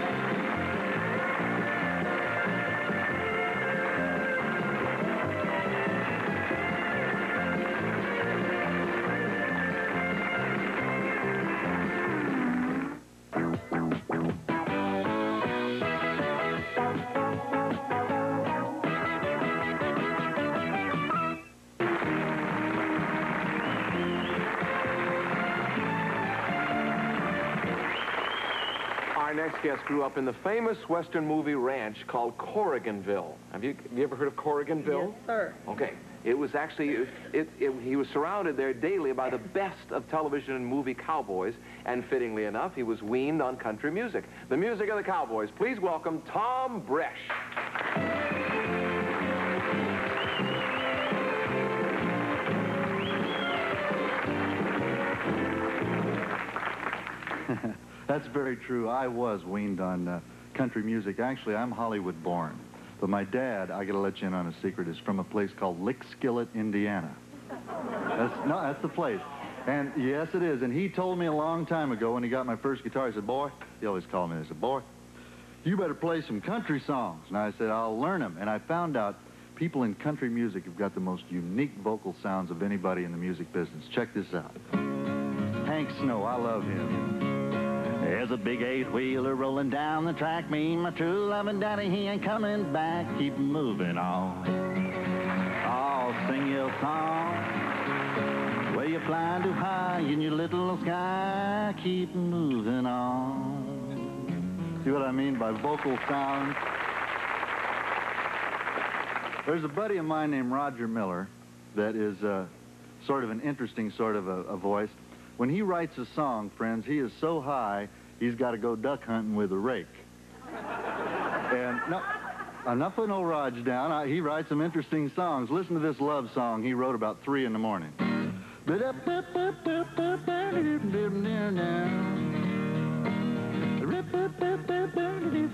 Our next guest grew up in the famous Western movie ranch called Corriganville. Have you ever heard of Corriganville? Yes, sir. Okay. It was actually, he was surrounded there daily by the best of television and movie cowboys, and fittingly enough, he was weaned on country music. The music of the cowboys. Please welcome Tom Bresh. That's very true. I was weaned on country music. Actually, I'm Hollywood born. But my dad, I got to let you in on a secret, is from a place called Lickskillet, Indiana. That's the place. And yes, it is. And he told me a long time ago when he got my first guitar, he said, boy, he always called me, he said, boy, you better play some country songs. And I said, I'll learn them. And I found out people in country music have got the most unique vocal sounds of anybody in the music business. Check this out. Hank Snow, I love him. There's a big eight-wheeler rolling down the track. Me and my true loving daddy, he ain't coming back. Keep moving on. I'll sing your song. Where you're flying too high in your little sky. Keep moving on. See what I mean by vocal sound? There's a buddy of mine named Roger Miller that is sort of an interesting sort of a voice. When he writes a song, friends, he is so high, he's got to go duck hunting with a rake. And no, enough of no Raj down. He writes some interesting songs. Listen to this love song he wrote about 3 in the morning.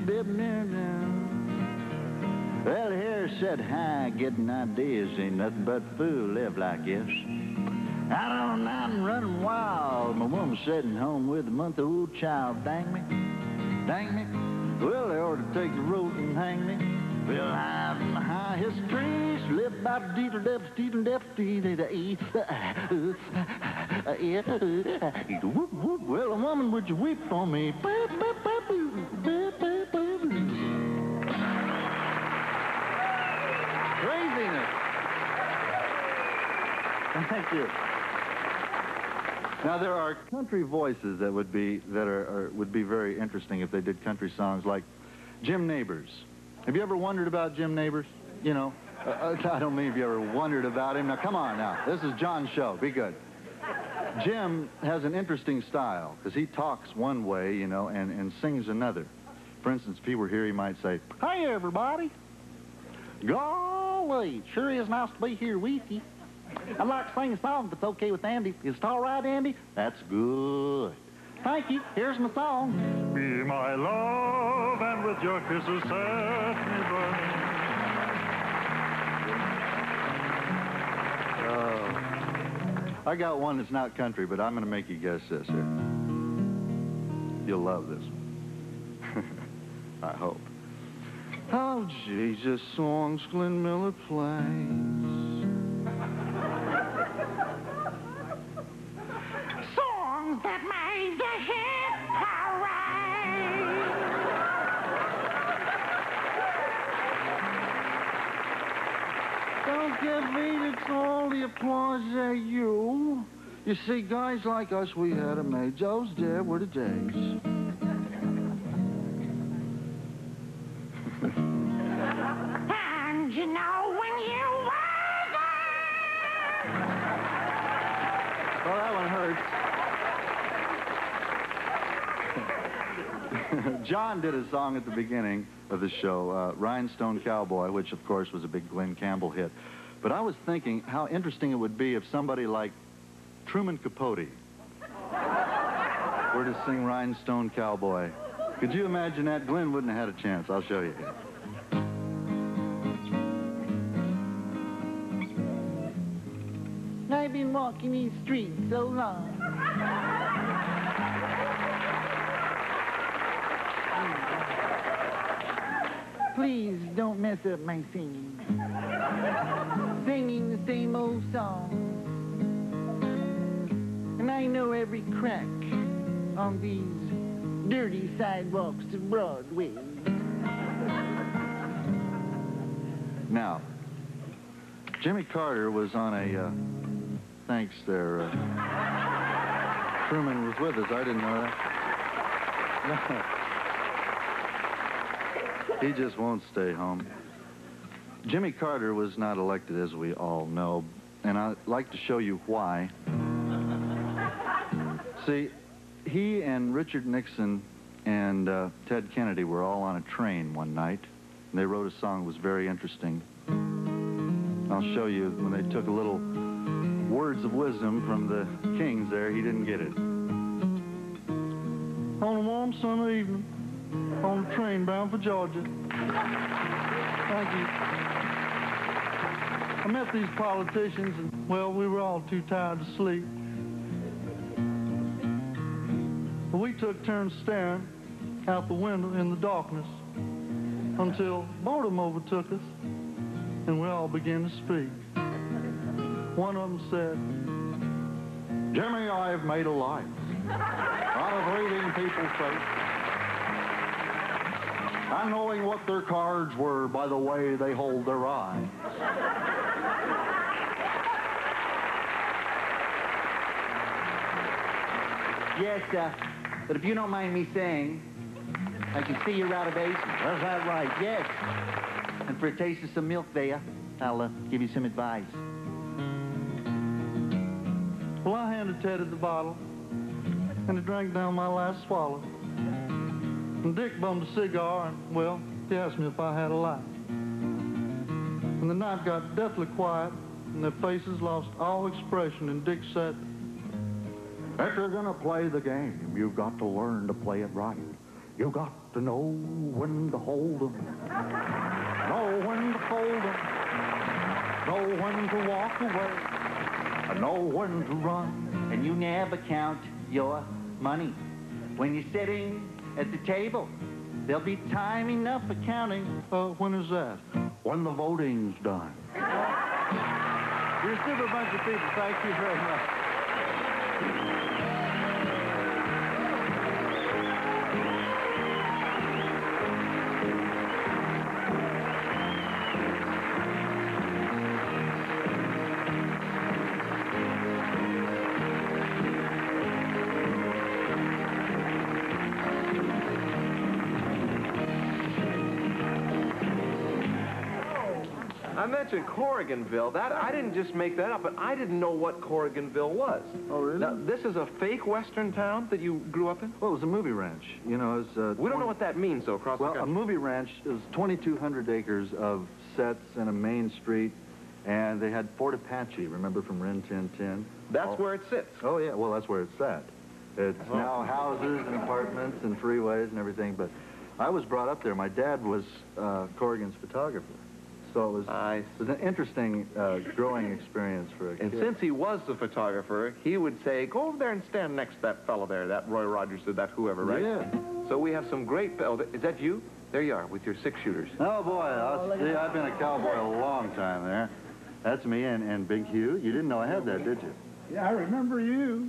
Well, Harris said, hi, getting ideas ain't nothing but fool live like this. Out on night and running wild, my woman sitting home with a month-old child. Dang me, dang me. Well, they ought to take the road and hang me. Well, I'm in the highest trees, live by the deedle depths, deedle depths, well, a woman, would you weep for me? Craziness. Thank you. Now there are country voices that would be very interesting if they did country songs, like Jim Neighbors. Have you ever wondered about Jim Neighbors? You know, I don't mean if you ever wondered about him. Now come on now, this is John's show. Be good. Jim has an interesting style because he talks one way, you know, and sings another. For instance, if he were here, he might say, "Hey everybody, golly, sure is nice to be here with you. I'd like to sing a song if it's okay with Andy. Is it all right, Andy? That's good. Thank you. Here's my song. Be my love, and with your kisses set me burning. I got one that's not country, but I'm going to make you guess this here. You'll love this. I hope. Oh, Jesus, songs Glenn Miller plays. Songs that made the hit parade. Don't give me to all the applause at you. You see, guys like us, we had a made. Those there were the days. And you know when you were there. Well, that one hurts. John did a song at the beginning of the show, Rhinestone Cowboy, which, of course, was a big Glenn Campbell hit. But I was thinking how interesting it would be if somebody like Truman Capote were to sing Rhinestone Cowboy. Could you imagine that? Glenn wouldn't have had a chance. I'll show you here. I've been walking these streets so long. Please don't mess up my singing. Singing the same old song. And I know every crack on these dirty sidewalks of Broadway. Now, Jimmy Carter was on a... thanks there. Truman was with us. I didn't know that. He just won't stay home. Jimmy Carter was not elected, as we all know, and I'd like to show you why. See, he and Richard Nixon and Ted Kennedy were all on a train one night, and they wrote a song that was very interesting. I'll show you when they took a little words of wisdom from the Kings there. He didn't get it. On a warm summer evening, on a train bound for Georgia. Thank you. I met these politicians, and, well, we were all too tired to sleep. But we took turns staring out the window in the darkness until boredom overtook us, and we all began to speak. One of them said, Jimmy, I've made a life out of reading people's faces and knowing what their cards were by the way they hold their eyes. Yes, but if you don't mind me saying, I can see you're out of ace. Is that right? Yes. And for a taste of some milk there, I'll give you some advice. well, I handed Teddy the bottle, and he drank down my last swallow. And Dick bummed a cigar, and, well, he asked me if I had a light. And the night got deathly quiet, and their faces lost all expression, and Dick said, if you're going to play the game, you've got to learn to play it right. You've got to know when to hold 'em, know when to fold 'em, know when to walk away, know when to run. And you never count your money. When you're sitting at the table, there'll be time enough for counting. When is that? When the voting's done. You're a super bunch of people. Thank you very much. I mentioned Corriganville. That I didn't just make that up, but I didn't know what Corriganville was. Oh, really? Now, this is a fake Western town that you grew up in? Well, it was a movie ranch. You know, it's... we don't know what that means, though, across the country. Well, a movie ranch is 2,200 acres of sets and a main street, and they had Fort Apache, remember, from Rin Tin Tin? That's where it sits. Oh, yeah. Well, that's where it's at. It's now houses and apartments and freeways and everything, but I was brought up there. My dad was Corrigan's photographer. So it was an interesting growing experience for a kid. And since he was the photographer, he would say, go over there and stand next to that fellow there, that Roy Rogers or that whoever, right? Yeah. So we have some great... Oh, is that you? There you are, with your six-shooters. Oh, boy. I've been a cowboy a long time there. That's me and Big Hugh. You didn't know I had that, did you? Yeah, I remember you.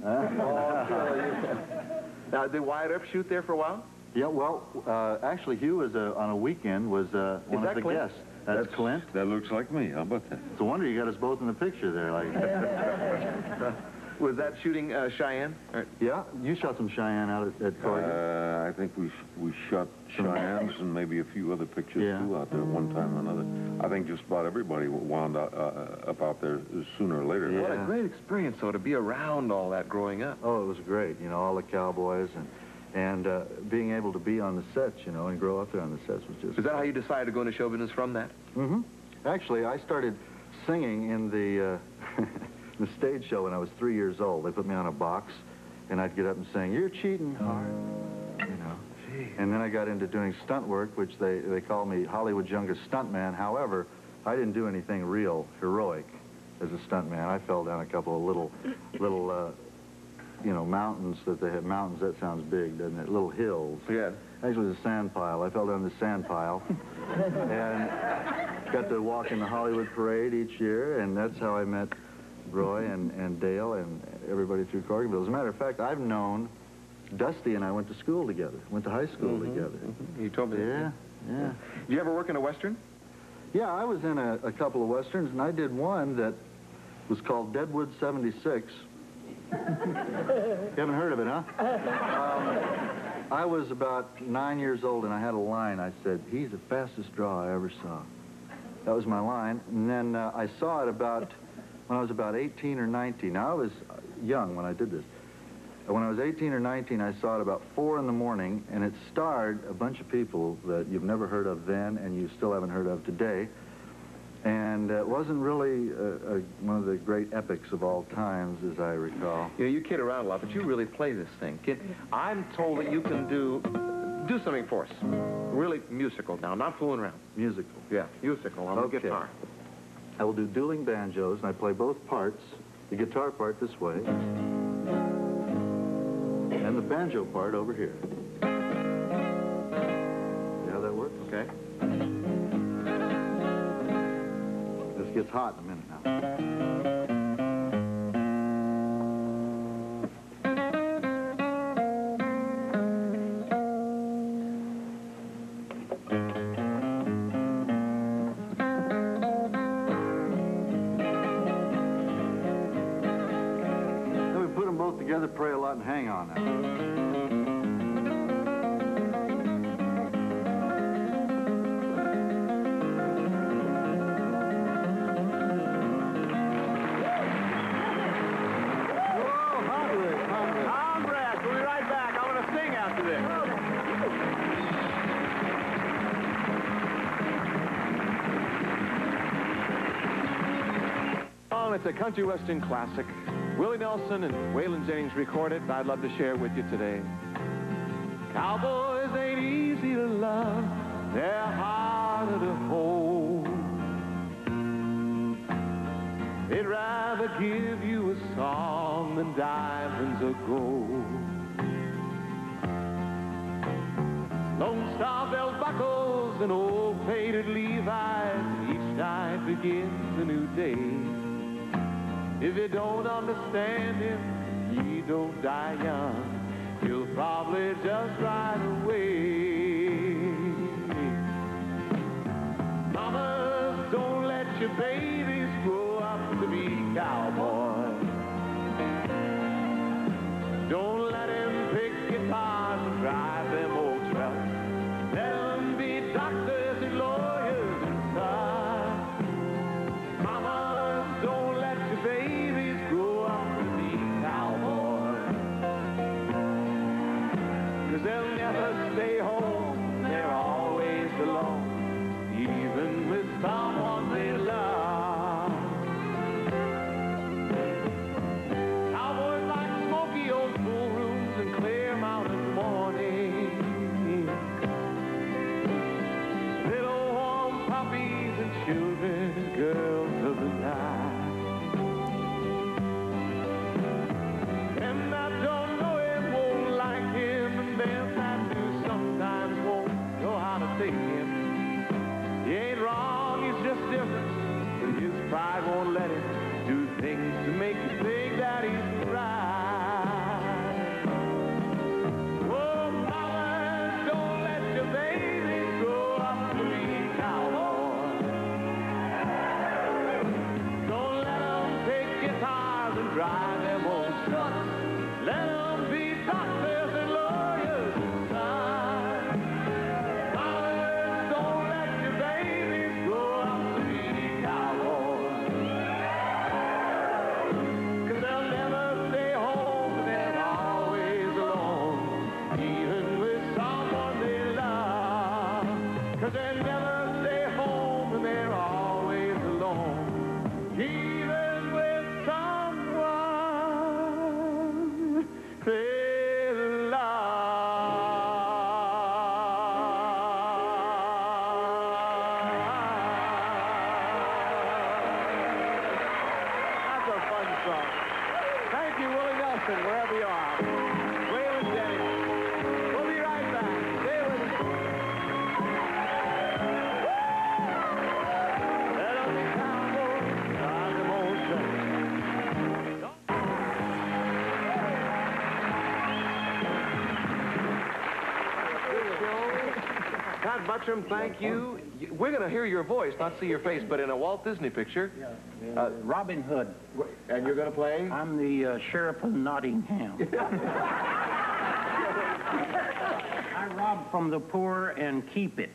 Now, did Wyatt Earp shoot there for a while? Yeah, well, actually, Hugh was on a weekend, was one of the Clint? guests. That's Clint. That looks like me. How about that? It's a wonder you got us both in the picture there. Like. Was that shooting Cheyenne? Yeah, you shot some Cheyenne out at Corrigan. I think we shot Cheyennes and maybe a few other pictures too out there one time or another. I think just about everybody wound up out there sooner or later. Yeah. What a great experience, though, to be around all that growing up. Oh, it was great. You know, all the cowboys and being able to be on the sets, you know, and grow up there on the sets was just... Is that how you decided to go into show business from that? Mm-hmm. Actually, I started singing in the the stage show when I was 3 years old. They put me on a box, and I'd get up and sing, "You're cheating hard," you know. Gee. And then I got into doing stunt work, which they call me Hollywood's youngest stuntman. However, I didn't do anything real heroic as a stuntman. I fell down a couple of little you know, mountains that they have. Mountains, that sounds big, doesn't it? Little hills. Yeah. Actually, it was a sand pile. I fell down the sand pile and got to walk in the Hollywood parade each year, and that's how I met Roy and Dale and everybody through Corriganville. As a matter of fact, I've known Dusty and I went to school together, went to high school together. You told me that. Yeah. Did you ever work in a Western? Yeah, I was in a couple of Westerns, and I did one that was called Deadwood 76. You haven't heard of it, huh? I was about 9 years old, and I had a line. I said, "He's the fastest draw I ever saw." That was my line. And then I saw it when I was about 18 or 19. Now, I was young when I did this. When I was 18 or 19, I saw it about 4 in the morning, and it starred a bunch of people that you've never heard of then and you still haven't heard of today. And it wasn't really one of the great epics of all times, as I recall. You know, you kid around a lot, but you really play this thing. Kid, I'm told that you can do something for us. Really musical now, not fooling around. Musical? Yeah, musical on the guitar. I will do dueling banjos, and I play both parts. The guitar part this way, and the banjo part over here. See how that works? Okay. This gets hot in a minute now. Then we put them both together, pray a lot, and hang on now. It's a country western classic. Willie Nelson and Waylon Jennings recorded, and I'd love to share it with you today. Cowboys ain't easy easy to love, they're harder to hold. They'd rather give you a song than diamonds or gold. Lone Star belt buckles and old faded Levi's, each night begins a new day. If you don't understand him, you don't die young. He'll probably just ride away. Mamas, don't let your babies grow up to be cowboys. Don't let him pick guitars and drive them old trucks. Let them be doctors and lawyers inside. Mamas, don't let your babies grow up to be cowboys. 'Cause they'll never stay home, they're always alone, even with someone they love. Cowboys like smoky old pool rooms and clear mountain mornings. Little warm puppies and children, girls of the night. Them that don't know him won't like him, and them that do sometimes won't know how to take him. He ain't wrong, he's just different, but his pride won't let him do things to make you think that he's right. Oh, mama, don't let your babies grow up to be cowboys. Don't let them pick guitars and drive them old trucks. Let them be doctors and lawyers inside. Mama, don't let your babies grow up to be cowboys. 'Cause they'll never stay home, they're always alone, even with someone they love. 'Cause they'll never stay home, and they're always alone, even with someone they love. That's a fun song. Thank you, Willie Nelson, wherever you are. Waylon Jennings. We'll be right back. Stay with us. Let 'em be cowboys, drive them old trucks. Todd Buttram, thank you. We're going to hear your voice, not see your face, but in a Walt Disney picture. Robin Hood. And you're going to play? I'm the sheriff of Nottingham. I rob from the poor and keep it.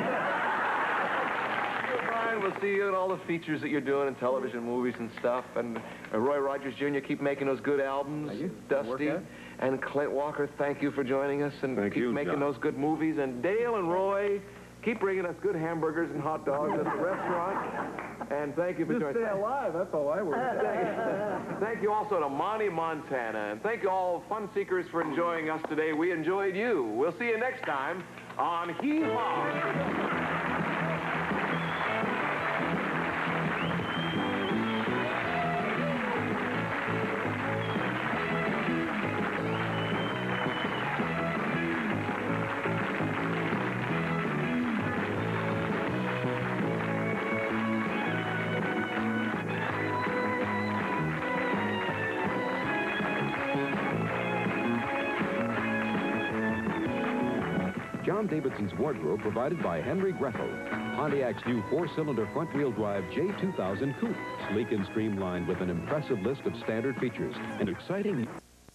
Brian, we'll see you in all the features that you're doing in television, movies, and stuff. And Roy Rogers Jr., keep making those good albums. Dusty. And Clint Walker, thank you for joining us. And keep making those good movies. And Dale and Roy, keep bringing us good hamburgers and hot dogs at the restaurant. And thank you for joining us. Just stay alive, that's all I worry. Thank you also to Monty, Montana. And thank you all fun seekers for enjoying us today. We enjoyed you. We'll see you next time on Hee Haw. John Davidson's wardrobe provided by Henry Grethel. Pontiac's new 4-cylinder front-wheel drive J2000 Coupe. Sleek and streamlined with an impressive list of standard features and exciting...